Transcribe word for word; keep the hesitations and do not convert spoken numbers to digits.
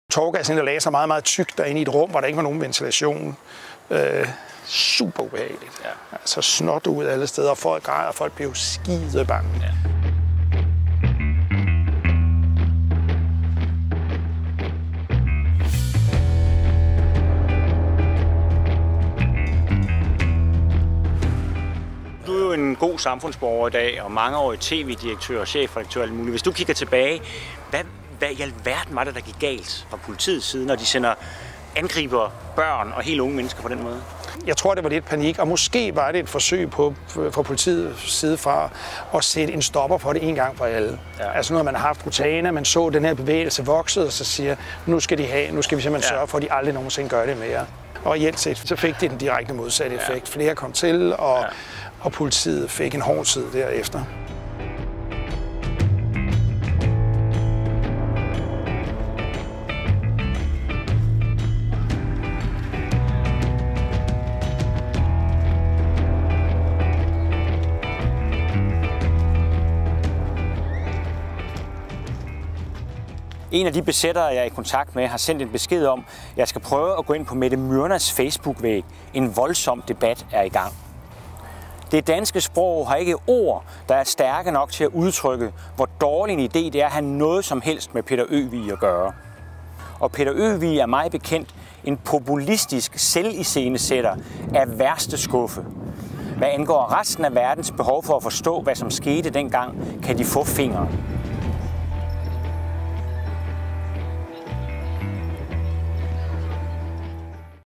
Tåregassen der lagde sig meget, meget tykt derinde i et rum, hvor der ikke var nogen ventilation. Øh, super ubehageligt. Ja. Altså snot ud alle steder, og folk græd, og folk blev skide bange. Ja. Du er jo en god samfundsborger i dag, og mangeårig tv-direktør og chefredaktør og alt muligt. Hvis du kigger tilbage, hvad, hvad i alverden var det, der gik galt fra politiets side, når de sender angriber børn og helt unge mennesker på den måde? Jeg tror, det var lidt panik, og måske var det et forsøg på, fra politiets side fra at sætte en stopper for det en gang for alle. Ja. Altså når man har haft rutiner, man så den her bevægelse vokset, og så siger, nu skal de have, nu skal vi simpelthen ja. sørge for, at de aldrig nogensinde gør det mere. Og i alt set, så fik det den direkte modsatte effekt. Ja. Flere kom til, og, ja. og politiet fik en hård tid derefter. En af de besættere, jeg er i kontakt med, har sendt en besked om, at jeg skal prøve at gå ind på Mette Myrnas Facebook-væg. En voldsom debat er i gang. Det danske sprog har ikke ord, der er stærke nok til at udtrykke, hvor dårlig en idé det er at have noget som helst med Peter Øvig at gøre. Og Peter Øvig er mig bekendt en populistisk selviscenesætter af værste skuffe. Hvad angår resten af verdens behov for at forstå, hvad som skete dengang, kan de få fingeren.